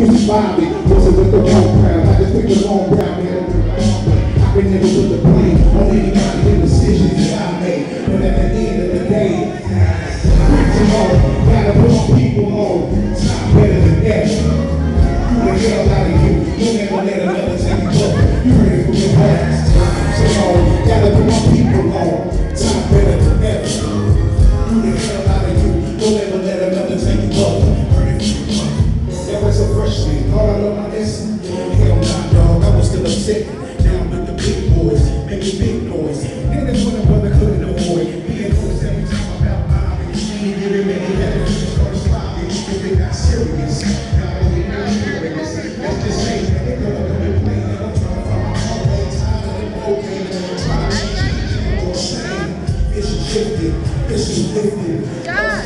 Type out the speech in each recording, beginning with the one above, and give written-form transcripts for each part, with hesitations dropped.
used to buy me, was it with the wrong crowd? I just picked the wrong crowd, man. I can never put the blame on anybody in the decisions that I made. But at the end of the day, gotta put on people on. Time better than ever. You the hell out of you. You never let another take you up. You ready for your last time. So gotta put on people on. Time better than ever. You the hell out of you. Don't ever let another take you up. That was a freshman. Thought I learned my lesson. Hell nah, dog. I was still upset. Now I'm with the big boys, making big noise. Then that's when a brother couldn't avoid. Being noticed every time I'm out live. And you ain't giving me any better. Just started sloppy. Because they got serious. Not only not serious. Let's just say that they don't know the play. And I'm trying to find my heart. They tired of them open. And I'm trying to change it all the same. It's shifted. It's lifted. God.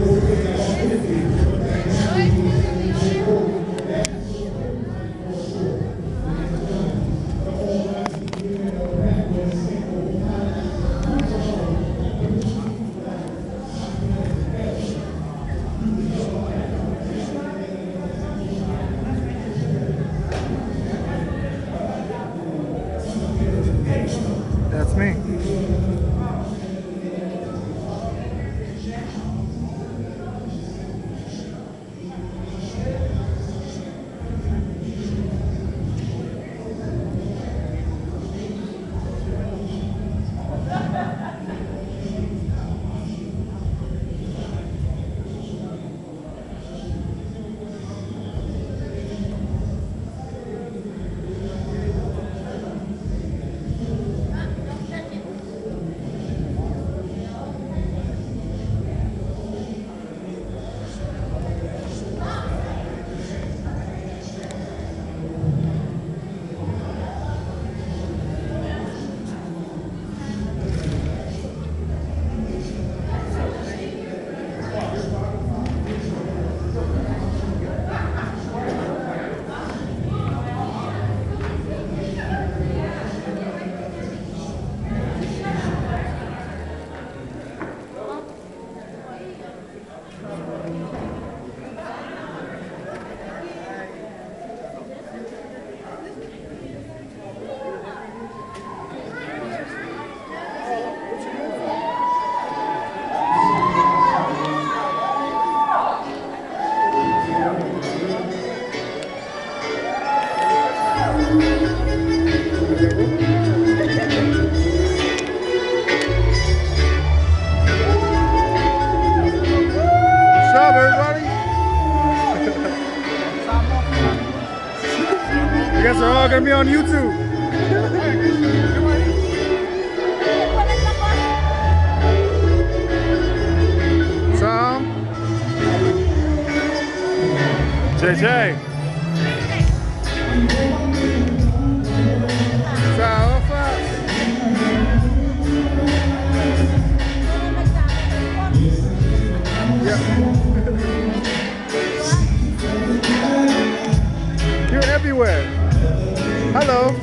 That's me. I guess they're all gonna be on YouTube. Tom, JJ, Tom, what's up? Yeah. You're everywhere. Hello.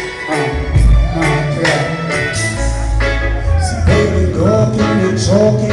Talking